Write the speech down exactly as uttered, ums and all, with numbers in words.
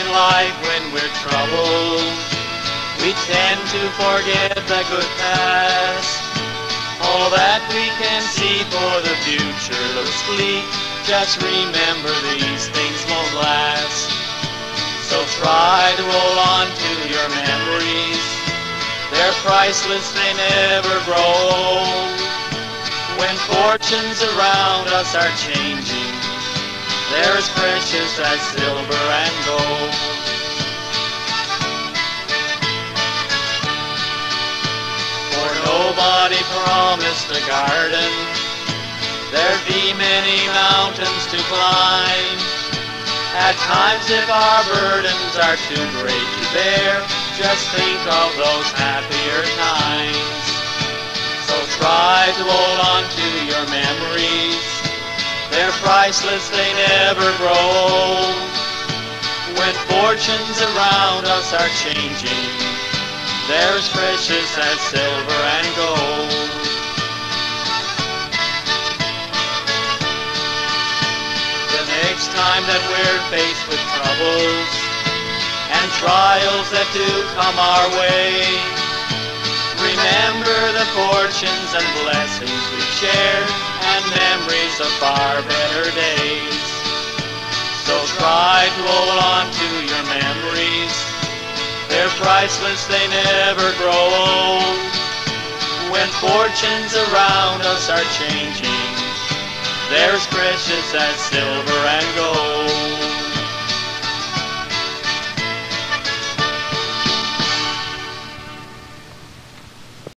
life when we're troubled. We tend to forget the good past. All that we can see for the future looks bleak. Just remember these things won't last. So try to hold on to your memories. They're priceless, they never grow old. When fortunes around us are changing, they're as precious as silver and gold. For nobody promised a garden. There'd be many mountains to climb. At times if our burdens are too great to bear, just think of those happier times. So try to hold on to your memories. They're priceless, they never grow old. When fortunes around us are changing, they're as precious as silver and gold. The next time that we're faced with troubles and trials that do come our way, remember the fortunes and blessings we've shared and memories of far better days. So try to hold on to your memories. They're priceless, they never grow old. When fortunes around us are changing, they're as precious as silver and gold.